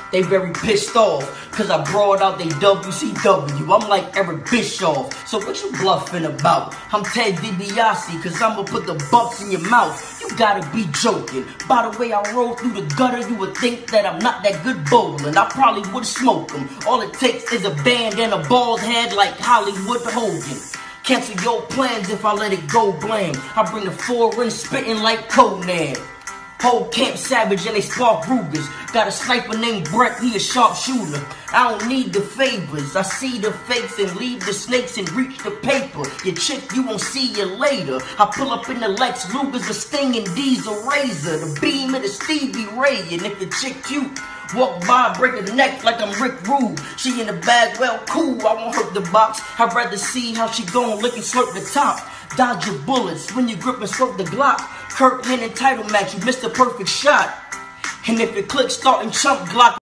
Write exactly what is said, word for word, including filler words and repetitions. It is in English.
They very pissed off, cause I brought out they W C W. I'm like Eric Bischoff, so what you bluffing about? I'm Ted DiBiase, cause I'ma put the bumps in your mouth. You gotta be joking. By the way I roll through the gutter, you would think that I'm not that good bowling. I probably would smoke them. All it takes is a band and a bald head like Hollywood Hogan. Cancel your plans if I let it go bland. I bring the four in spitting like Conan. Whole camp savage and they spark Rugers. Got a sniper named Brett, he a sharpshooter. I don't need the favors, I see the fakes and leave the snakes and reach the paper. Your chick, you won't see you later. I pull up in the Lex Luger's a Sting and D's a Razor. The beam of the Stevie Ray, and if your chick cute, walk by, break her neck like I'm Rick Rude. She in the bag, well cool, I won't hurt the box. I'd rather see how she gon' lick and slurp the top. Dodge your bullets when you grip and slurp the Glock. Kirk Hennig title match, you missed the perfect shot. And if it clicks, start and chump Glock.